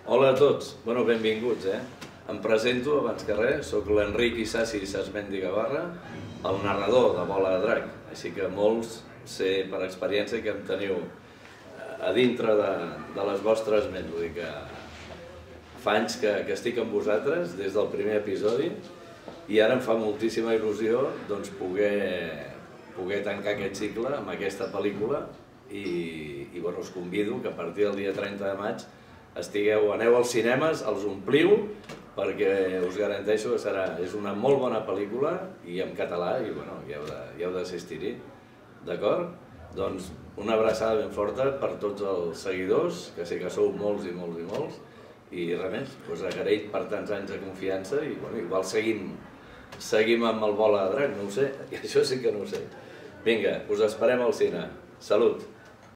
Hola a tots, benvinguts. Em presento, abans que res, soc l'Enric Isasi Sasmendi Gavarra, el narrador de Bola de Drac, així que molts sé per experiència que em teniu a dintre de les vostres ments, vull dir que fa anys que estic amb vosaltres des del primer episodi i ara em fa moltíssima il·lusió poder tancar aquest cicle amb aquesta pel·lícula i us convido que a partir del dia 30 de maig aneu als cinemes, els ompliu, perquè us garanteixo que és una molt bona pel·lícula i en català i hi heu d'assistir-hi, d'acord? Doncs una abraçada ben forta per tots els seguidors, que sé que sou molts i molts i molts, i res més, us agraït per tants anys de confiança i igual seguim amb el Bola de Drac, no ho sé, això sí que no ho sé. Vinga, us esperem al cine. Salut!